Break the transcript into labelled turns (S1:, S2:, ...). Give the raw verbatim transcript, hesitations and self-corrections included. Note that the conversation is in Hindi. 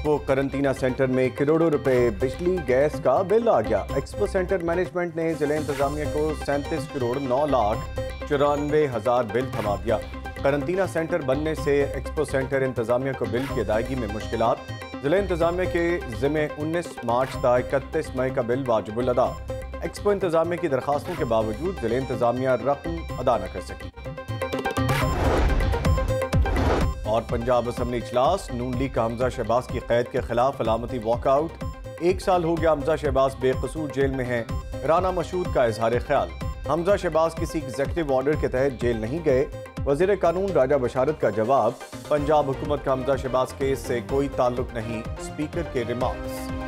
S1: एक्सपो करंटीना सेंटर में करोड़ों रुपए बिजली गैस का बिल आ गया। एक्सपो सेंटर मैनेजमेंट ने जिले इंतजामिया को सैंतीस करोड़ नौ लाख चौरानवे हजार बिल थमा दिया। करंटीना सेंटर बनने से एक्सपो सेंटर इंतजामिया को बिल की अदायगी में मुश्किलात। जिले इंतजामिया के जिम्मे उन्नीस मार्च तक इकतीस मई का बिल वाजिबुल अदा। एक्सपो इंतजामिया की दरखास्तों के बावजूद जिले इंतजामिया रकम अदा न कर सकी। और पंजाब असम्बली इजलास, नून लीग का हमजा शहबाज की कैद के खिलाफ अलामती वॉकआउट। एक साल हो गया हमजा शहबाज बेकसूर जेल में हैं। राना मशहूद का इजहार ख्याल, हमजा शहबाज किसी एग्जेक्टिव ऑर्डर के तहत जेल नहीं गए। वजीर कानून राजा बशारत का जवाब, पंजाब हुकूमत का हमजा शहबाज केस से कोई ताल्लुक नहीं। स्पीकर के रिमार्क्स।